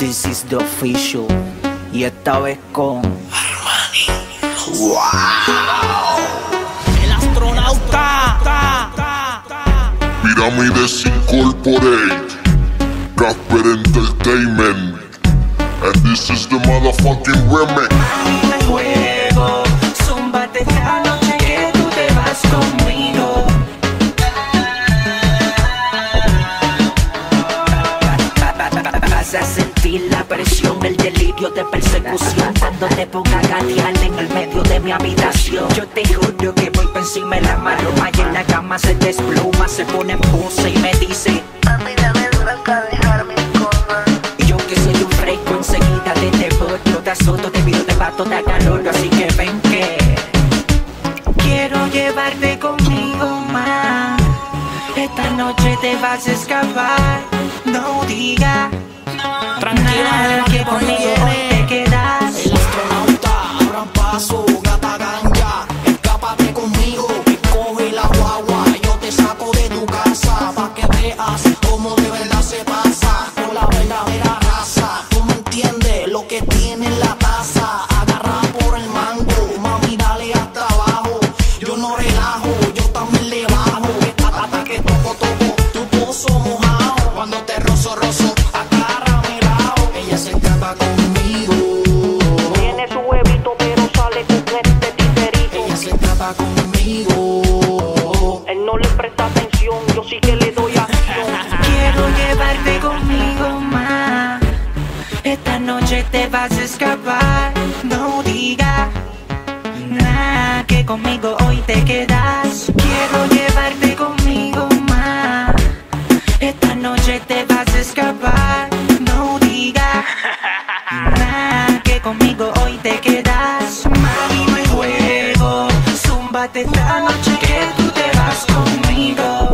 This is the official. Y esta vez con Armani. ¡Wow! El astronauta. Piramides Incorporate, Casper Entertainment, and this is the motherfucking remix. Al juego, zúmbate esta noche que tú te vas conmigo. Vas a sentir la presión, el delirio de persecución cuando te ponga a gatear en el medio de mi habitación. Yo te juro que voy por encima de la maroma y en la cama se desploma, se pone en pose y me dice: mami, dame dura para dejarme correr. Y yo que soy un fresco enseguida te devoto, te azoto, te viro, te bato, te acaloro. Así que ven que quiero llevarte conmigo más. Esta noche te vas a escapar, no digas tranquila que conmigo hoy te quedas. El astronauta, abran paso, gata ganja, escápate conmigo y coge la guagua. Yo te saco de tu casa pa' que veas cómo de verdad se pasa con la verdadera raza. Tú me entiendes lo que tiene en la taza. Agarra por el mango, mami, dale hasta abajo. Yo no relajo, yo también le bajo. Hasta que toco tu pozo mojado. Cuando te rozo, ella se escapa conmigo. Tiene su huevito pero sale con este titerito. Ella se escapa conmigo. Él no le presta atención, yo sí que le doy acción. Quiero llevarte conmigo más. Esta noche te vas a escapar, no digas nada que conmigo hoy te quedas. Quiero llevarte conmigo más. Esta noche te vas a escapar, no digas nada que conmigo hoy te quedas. Mami, no hay juego, zúmbate esta noche que tú te vas conmigo.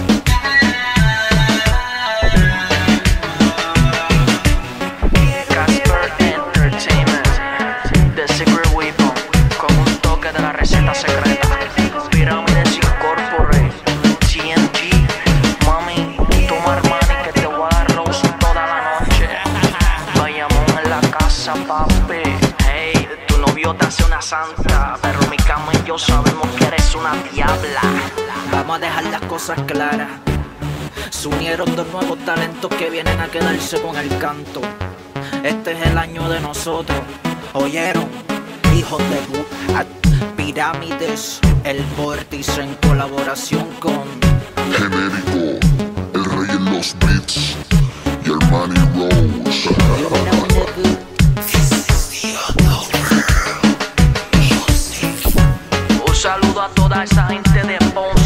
Casper Entertainment, The Secret Weapon, con un toque de la receta secreta. Piramides Incorporate, TNG, mami, toma Armani que te voy a dar rose toda la noche. Vayamos en la casa, papi. Hey, tu novio te hace una santa, pero mi cama y yo sabemos que eres una diabla. Vamos a dejar las cosas claras. Se unieron dos nuevos talentos que vienen a quedarse con el canto. Este es el año de nosotros. ¿Oyeron? Hijos de Piramides, el vórtice en colaboración con Genérico, el rey en los beats, y Armani Rose. Un saludo a toda esa gente de Ponce.